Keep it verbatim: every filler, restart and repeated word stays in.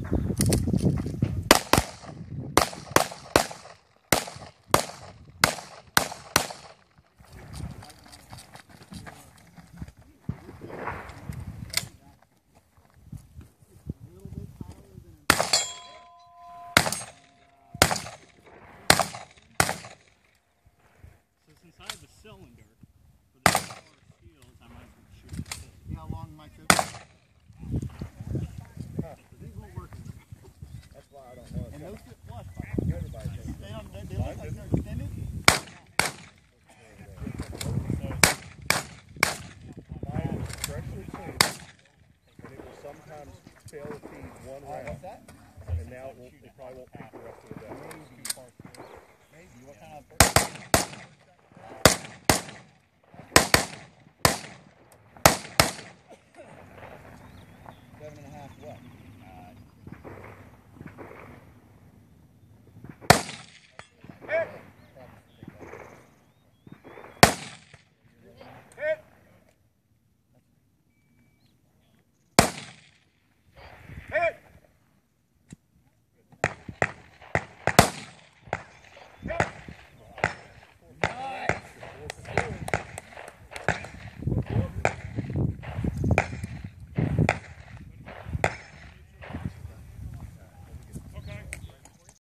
Inside the cylinder for the power seals, I might shoot it. See how long my trip is? Huh. These won't work. That's why I don't want to. And those fit flush. Everybody thinks They, don't, they, they look like they're extended. Mine is freshly tuned, and it will sometimes fail to feed one round. What's that? And now it, won't, it probably won't feed the rest of the day. Maybe. Maybe. What kind of...